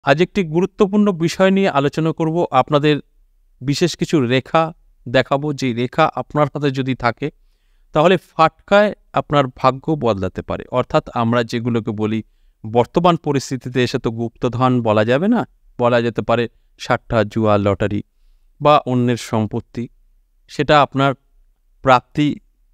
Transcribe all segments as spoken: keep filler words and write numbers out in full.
আজ একটি গুরুত্বপূর্ণ বিষয় নিয়ে আলোচনা করব। আপনাদের বিশেষ কিছু রেখা দেখাবো, যে রেখা আপনার হাতে যদি থাকে তাহলে ফাটকায় আপনার ভাগ্য বদলাতে পারে। অর্থাৎ আমরা যেগুলোকে বলি বর্তমান পরিস্থিতিতে এসে তো গুপ্তধন বলা যাবে না, বলা যেতে পারে সাট্টা, জুয়া, লটারি বা অন্যের সম্পত্তি, সেটা আপনার প্রাপ্তি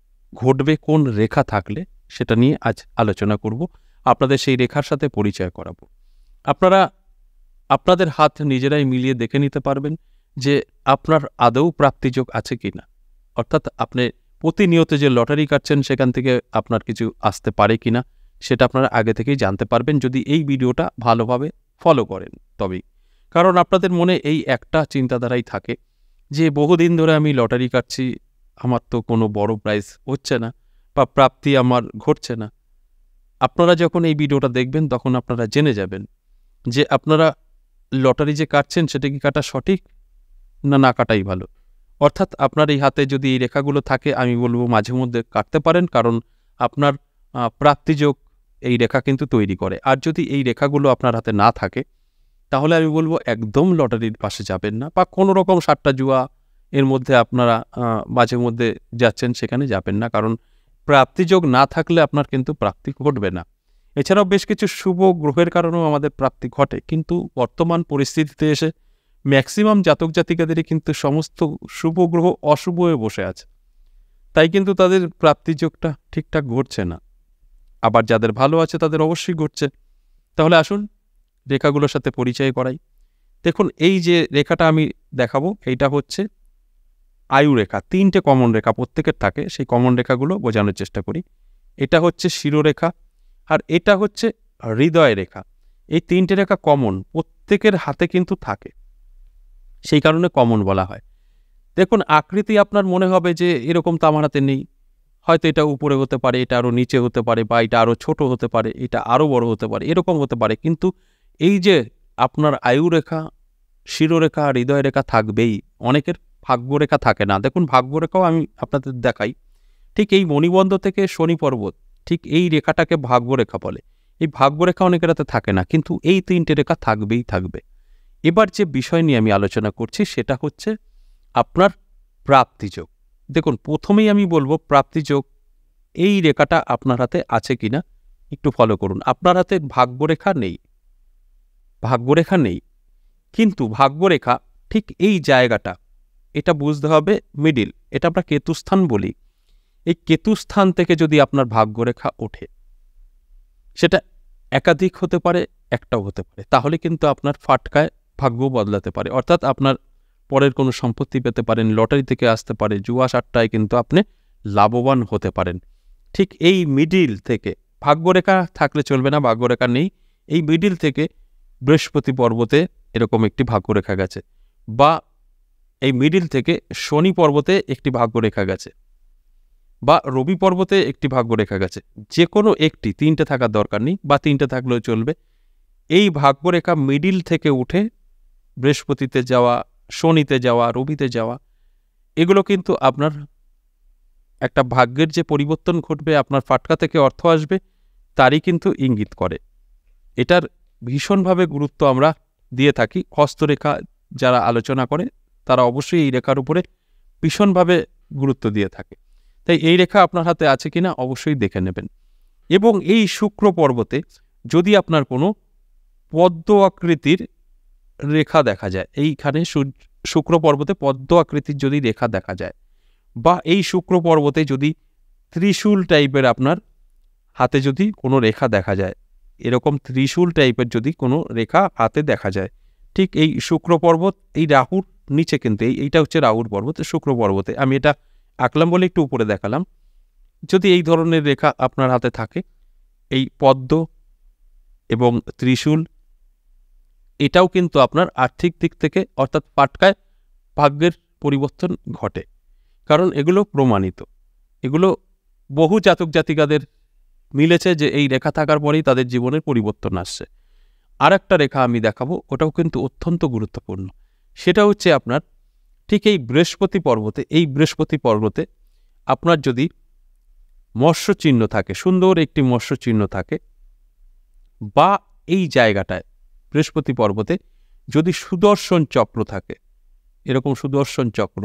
ঘটবে কোন রেখা থাকলে, সেটা নিয়ে আজ আলোচনা করব। আপনাদের সেই রেখার সাথে পরিচয় করাবো। আপনারা আপনাদের হাত নিজেরাই মিলিয়ে দেখে নিতে পারবেন যে আপনার আদৌ প্রাপ্তিযোগ আছে কি না। অর্থাৎ আপনি প্রতিনিয়ত যে লটারি কাটছেন সেখান থেকে আপনার কিছু আসতে পারে কি না, সেটা আপনারা আগে থেকেই জানতে পারবেন যদি এই ভিডিওটা ভালোভাবে ফলো করেন তবেই। কারণ আপনাদের মনে এই একটা চিন্তাধারাই থাকে যে বহুদিন ধরে আমি লটারি কাটছি, আমার তো কোনো বড় প্রাইজ হচ্ছে না বা প্রাপ্তি আমার ঘটছে না। আপনারা যখন এই ভিডিওটা দেখবেন তখন আপনারা জেনে যাবেন যে আপনারা লটারি যে কাটছেন সেটা কি কাটা সঠিক না না কাটাই ভালো। অর্থাৎ আপনার এই হাতে যদি এই রেখাগুলো থাকে, আমি বলবো মাঝে মধ্যে কাটতে পারেন, কারণ আপনার প্রাপ্তিযোগ এই রেখা কিন্তু তৈরি করে। আর যদি এই রেখাগুলো আপনার হাতে না থাকে তাহলে আমি বলবো একদম লটারির পাশে যাবেন না, বা কোনো রকম সাট্টা জুয়া এর মধ্যে আপনারা মাঝে মধ্যে যাচ্ছেন সেখানে যাবেন না, কারণ প্রাপ্তিযোগ না থাকলে আপনার কিন্তু প্রাপ্তি ঘটবে না। এছাড়াও বেশ কিছু শুভ গ্রহের কারণেও আমাদের প্রাপ্তি ঘটে, কিন্তু বর্তমান পরিস্থিতিতে এসে ম্যাক্সিমাম জাতক জাতিকাদেরই কিন্তু সমস্ত শুভ গ্রহ অশুভ হয়ে বসে আছে, তাই কিন্তু তাদের প্রাপ্তিযোগটা ঠিকঠাক ঘটছে না। আবার যাদের ভালো আছে তাদের অবশ্যই ঘটছে। তাহলে আসুন রেখাগুলোর সাথে পরিচয় করাই। দেখুন, এই যে রেখাটা আমি দেখাবো এইটা হচ্ছে আয়ু রেখা। তিনটে কমন রেখা প্রত্যেকের থাকে, সেই কমন রেখাগুলো বোঝানোর চেষ্টা করি। এটা হচ্ছে শিরোরেখা, আর এটা হচ্ছে হৃদয় রেখা। এই তিনটে রেখা কমন, প্রত্যেকের হাতে কিন্তু থাকে, সেই কারণে কমন বলা হয়। দেখুন, আকৃতি আপনার মনে হবে যে এরকম তো আমার হাতে নেই, হয়তো এটা উপরে হতে পারে, এটা আরও নিচে হতে পারে, বা এটা আরও ছোট হতে পারে, এটা আরও বড় হতে পারে, এরকম হতে পারে। কিন্তু এই যে আপনার আয়ু রেখা, শিরোরেখা, হৃদয় রেখা থাকবেই। অনেকের ভাগ্যরেখা থাকে না। দেখুন, ভাগ্যরেখাও আমি আপনাদের দেখাই। ঠিক এই মণিবন্ধ থেকে শনি পর্বত, ঠিক এই রেখাটাকে ভাগ্যরেখা বলে। এই ভাগ্যরেখা অনেকের হাতে থাকে না, কিন্তু এই তিনটে রেখা থাকবেই থাকবে। এবার যে বিষয় নিয়ে আমি আলোচনা করছি সেটা হচ্ছে আপনার প্রাপ্তিযোগ। দেখুন, প্রথমেই আমি বলবো প্রাপ্তিযোগ এই রেখাটা আপনার হাতে আছে কিনা একটু ফলো করুন। আপনার হাতে ভাগ্যরেখা নেই, ভাগ্যরেখা নেই, কিন্তু ভাগ্যরেখা ঠিক এই জায়গাটা, এটা বুঝতে হবে মিডিল, এটা আমরা কেতুস্থান বলি। এই কেতুস্থান থেকে যদি আপনার ভাগ্যরেখা ওঠে, সেটা একাধিক হতে পারে, একটাও হতে পারে, তাহলে কিন্তু আপনার ফাটকায় ভাগ্য বদলাতে পারে। অর্থাৎ আপনার পরের কোনো সম্পত্তি পেতে পারেন, লটারি থেকে আসতে পারে, জুয়া সাট্টায় কিন্তু আপনি লাভবান হতে পারেন। ঠিক এই মিডিল থেকে, ভাগ্যরেখা থাকলে চলবে না, ভাগ্যরেখা নেই, এই মিডিল থেকে বৃহস্পতি পর্বতে এরকম একটি ভাগ্যরেখা গেছে, বা এই মিডিল থেকে শনি পর্বতে একটি ভাগ্যরেখা গেছে, বা রবি পর্বতে একটি ভাগ্যরেখা গেছে, যে কোনো একটি, তিনটে থাকার দরকার নেই, বা তিনটে থাকলেও চলবে। এই ভাগ্যরেখা মিডিল থেকে উঠে বৃহস্পতিতে যাওয়া, শনিতে যাওয়া, রবিতে যাওয়া, এগুলো কিন্তু আপনার একটা ভাগ্যের যে পরিবর্তন ঘটবে, আপনার ফাটকা থেকে অর্থ আসবে, তারই কিন্তু ইঙ্গিত করে। এটার ভীষণভাবে গুরুত্ব আমরা দিয়ে থাকি। হস্তরেখা যারা আলোচনা করে তারা অবশ্যই এই রেখার উপরে ভীষণভাবে গুরুত্ব দিয়ে থাকে। তাই এই রেখা আপনার হাতে আছে কিনা অবশ্যই দেখে নেবেন। এবং এই শুক্র পর্বতে যদি আপনার কোনো পদ্ম আকৃতির রেখা দেখা যায়, এইখানে শুক্র পর্বতে পদ্ম আকৃতির যদি রেখা দেখা যায়, বা এই শুক্র পর্বতে যদি ত্রিশূল টাইপের আপনার হাতে যদি কোনো রেখা দেখা যায়, এরকম ত্রিশূল টাইপের যদি কোনো রেখা হাতে দেখা যায়, ঠিক এই শুক্র পর্বত, এই রাহুর নিচে কিন্তু এই এইটা হচ্ছে রাহুর পর্বত, শুক্র পর্বতে আমি এটা আঁকলাম বলে একটু উপরে দেখালাম। যদি এই ধরনের রেখা আপনার হাতে থাকে, এই পদ্ম এবং ত্রিশূল, এটাও কিন্তু আপনার আর্থিক দিক থেকে, অর্থাৎ ফাটকায় ভাগ্যের পরিবর্তন ঘটে, কারণ এগুলো প্রমাণিত। এগুলো বহু জাতক জাতিকাদের মিলেছে যে এই রেখা থাকার পরেই তাদের জীবনের পরিবর্তন আসছে। আর একটা রেখা আমি দেখাবো, ওটাও কিন্তু অত্যন্ত গুরুত্বপূর্ণ। সেটা হচ্ছে আপনার ঠিক এই বৃহস্পতি পর্বতে, এই বৃহস্পতি পর্বতে আপনার যদি মৎস্য চিহ্ন থাকে, সুন্দর একটি মৎস্য চিহ্ন থাকে, বা এই জায়গাটায় বৃহস্পতি পর্বতে যদি সুদর্শন চক্র থাকে, এরকম সুদর্শন চক্র,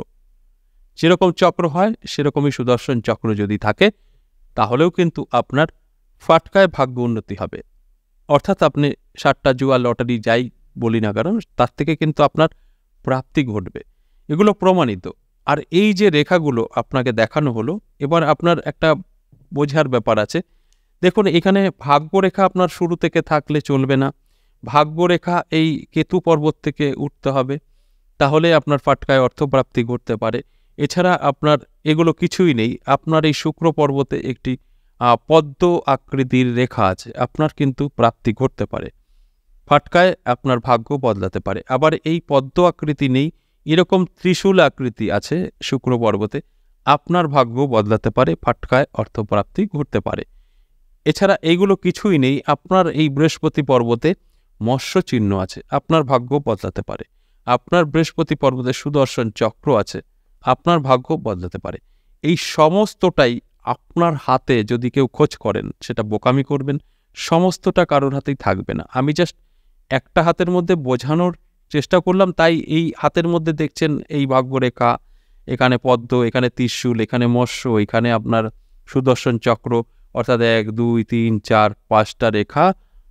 যেরকম চক্র হয় সেরকমই সুদর্শন চক্র যদি থাকে, তাহলেও কিন্তু আপনার ফাটকায় ভাগ্য উন্নতি হবে। অর্থাৎ আপনি সাতটা জুয়া লটারি যাই বলি না কারণ তার থেকে কিন্তু আপনার প্রাপ্তি ঘটবে, এগুলো প্রমাণিত। আর এই যে রেখাগুলো আপনাকে দেখানো হলো, এবার আপনার একটা বোঝার ব্যাপার আছে। দেখুন এখানে ভাগ্যরেখা আপনার শুরু থেকে থাকলে চলবে না, ভাগ্যরেখা এই কেতু পর্বত থেকে উঠতে হবে, তাহলে আপনার ফাটকায় অর্থপ্রাপ্তি ঘটতে পারে। এছাড়া আপনার এগুলো কিছুই নেই, আপনার এই শুক্র পর্বতে একটি পদ্ম আকৃতির রেখা আছে, আপনার কিন্তু প্রাপ্তি ঘটতে পারে, ফাটকায় আপনার ভাগ্য বদলাতে পারে। আবার এই পদ্ম আকৃতি নেই, এরকম ত্রিশূল আকৃতি আছে শুক্র পর্বতে, আপনার ভাগ্য বদলাতে পারে, ফাটকায় অর্থপ্রাপ্তি ঘটতে পারে। এছাড়া এইগুলো কিছুই নেই, আপনার এই বৃহস্পতি পর্বতে মৎস্য চিহ্ন আছে, আপনার ভাগ্য বদলাতে পারে। আপনার বৃহস্পতি পর্বতে সুদর্শন চক্র আছে, আপনার ভাগ্য বদলাতে পারে। এই সমস্তটাই আপনার হাতে যদি কেউ খোঁজ করেন সেটা বোকামি করবেন, সমস্তটা কারোর হাতেই থাকবে না। আমি জাস্ট একটা হাতের মধ্যে বোঝানোর চেষ্টা করলাম, তাই এই হাতের মধ্যে দেখছেন এই ভাগ্যরেখা, এখানে পদ্ম, এখানে ত্রিশূল, এখানে মৎস্য, এখানে আপনার সুদর্শন চক্র, অর্থাৎ এক দুই তিন চার পাঁচটা রেখা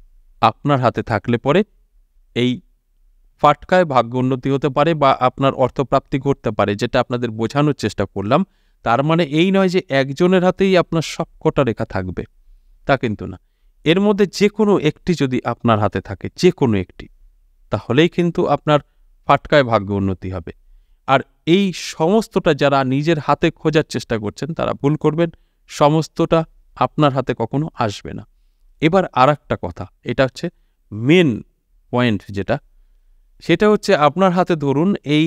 আপনার হাতে থাকলে পরে এই ফাটকায় ভাগ্য উন্নতি হতে পারে বা আপনার অর্থপ্রাপ্তি ঘটতে পারে, যেটা আপনাদের বোঝানোর চেষ্টা করলাম। তার মানে এই নয় যে একজনের হাতেই আপনার সবকটা রেখা থাকবে, তা কিন্তু না। এর মধ্যে যে কোনো একটি যদি আপনার হাতে থাকে, যে কোনো একটি, তাহলেই কিন্তু আপনার ফাটকায় ভাগ্য উন্নতি হবে। আর এই সমস্তটা যারা নিজের হাতে খোঁজার চেষ্টা করছেন তারা ভুল করবেন, সমস্তটা আপনার হাতে কখনো আসবে না। এবার আর একটা কথা, এটা হচ্ছে মেন পয়েন্ট, যেটা সেটা হচ্ছে আপনার হাতে ধরুন এই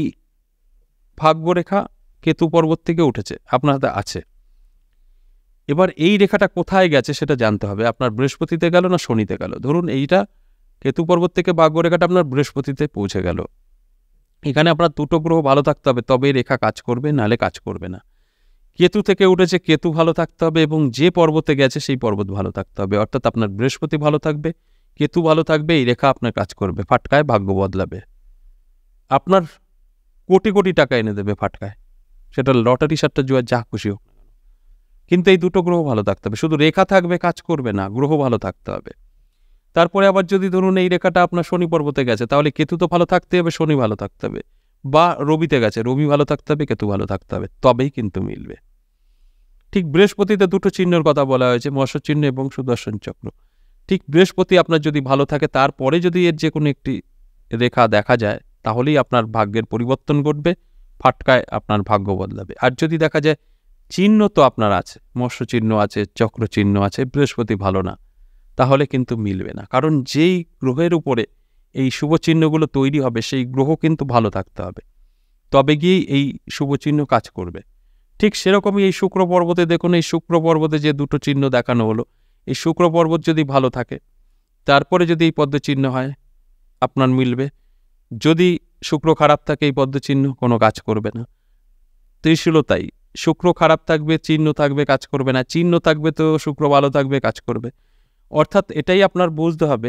ভাগ্যরেখা কেতু পর্বত থেকে উঠেছে, আপনার হাতে আছে। এবার এই রেখাটা কোথায় গেছে সেটা জানতে হবে, আপনার বৃহস্পতিতে গেল না শনিতে গেল। ধরুন এইটা কেতু পর্বত থেকে ভাগ্যরেখাটা আপনার বৃহস্পতিতে পৌঁছে গেল, এখানে আপনার দুটো গ্রহ ভালো থাকতে হবে, তবে রেখা কাজ করবে, নাহলে কাজ করবে না। কেতু থেকে উঠেছে, কেতু ভালো থাকতে হবে এবং যে পর্বতে গেছে সেই পর্বত ভালো থাকতে হবে, অর্থাৎ আপনার বৃহস্পতি ভালো থাকবে, কেতু ভালো থাকবে, এই রেখা আপনার কাজ করবে, ফাটকায় ভাগ্য বদলাবে, আপনার কোটি কোটি টাকা এনে দেবে ফাটকায়, সেটা লটারি সাতটা জুয়া যা খুশি হোক না কেন। কিন্তু এই দুটো গ্রহ ভালো থাকতে হবে, শুধু রেখা থাকবে কাজ করবে না, গ্রহ ভালো থাকতে হবে। তারপরে আবার যদি ধরুন এই রেখাটা আপনার শনি পর্বতে গেছে, তাহলে কেতু তো ভালো থাকতে হবে, শনি ভালো থাকতে হবে, বা রবিতে গেছে, রবি ভালো থাকতে হবে, কেতু ভালো থাকতে হবে, তবেই কিন্তু মিলবে। ঠিক বৃহস্পতিতে দুটো চিহ্নের কথা বলা হয়েছে, মৎস্য চিহ্ন এবং সুদর্শন চক্র। ঠিক বৃহস্পতি আপনার যদি ভালো থাকে, তারপরে যদি এর যে কোনো একটি রেখা দেখা যায়, তাহলেই আপনার ভাগ্যের পরিবর্তন ঘটবে, ফাটকায় আপনার ভাগ্য বদলাবে। আর যদি দেখা যায় চিহ্ন তো আপনার আছে, মৎস্য চিহ্ন আছে, চক্র চিহ্ন আছে, বৃহস্পতি ভালো না, তাহলে কিন্তু মিলবে না। কারণ যেই গ্রহের উপরে এই শুভ চিহ্নগুলো তৈরি হবে, সেই গ্রহ কিন্তু ভালো থাকতে হবে, তবে গিয়েই এই শুভ চিহ্ন কাজ করবে। ঠিক সেরকমই এই শুক্র পর্বতে দেখুন, এই শুক্র পর্বতে যে দুটো চিহ্ন দেখানো হলো, এই শুক্র পর্বত যদি ভালো থাকে, তারপরে যদি এই পদ্ম চিহ্ন হয়, আপনার মিলবে। যদি শুক্র খারাপ থাকে, এই পদ্ম চিহ্ন কোনো কাজ করবে না। ত্রিশূলও তাই, শুক্র খারাপ থাকবে, চিহ্ন থাকবে, কাজ করবে না, চিহ্ন থাকবে তো শুক্র ভালো থাকবে, কাজ করবে। অর্থাৎ এটাই আপনার বুঝতে হবে,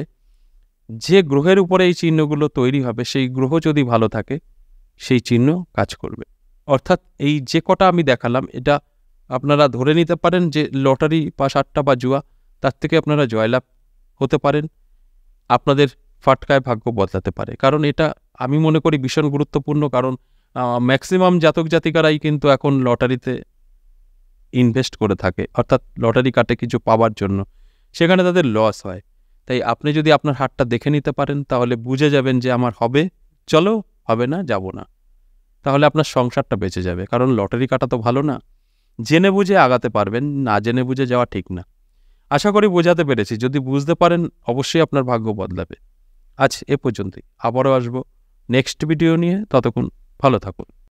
যে গ্রহের উপরে এই চিহ্নগুলো তৈরি হবে, সেই গ্রহ যদি ভালো থাকে, সেই চিহ্ন কাজ করবে। অর্থাৎ এই যে কটা আমি দেখালাম, এটা আপনারা ধরে নিতে পারেন যে লটারি বা সাতটা বা জুয়া, তার থেকে আপনারা জয়লাভ হতে পারেন, আপনাদের ফাটকায় ভাগ্য বদলাতে পারে। কারণ এটা আমি মনে করি ভীষণ গুরুত্বপূর্ণ, কারণ ম্যাক্সিমাম জাতক জাতিকারাই কিন্তু এখন লটারিতে ইনভেস্ট করে থাকে, অর্থাৎ লটারি কাটে কিছু পাওয়ার জন্য, সেখানে তাদের লস হয়। তাই আপনি যদি আপনার হাতটা দেখে নিতে পারেন, তাহলে বুঝে যাবেন যে আমার হবে, চলো, হবে না, যাব না, তাহলে আপনার সংসারটা বেঁচে যাবে। কারণ লটারি কাটা তো ভালো না, জেনে বুঝে আগাতে পারবেন, না জেনে বুঝে যাওয়া ঠিক না। আশা করি বোঝাতে পেরেছি, যদি বুঝতে পারেন অবশ্যই আপনার ভাগ্য বদলাবে। আজ এ পর্যন্তই, আবারও আসবো নেক্সট ভিডিও নিয়ে, ততক্ষণ ভালো থাকুন।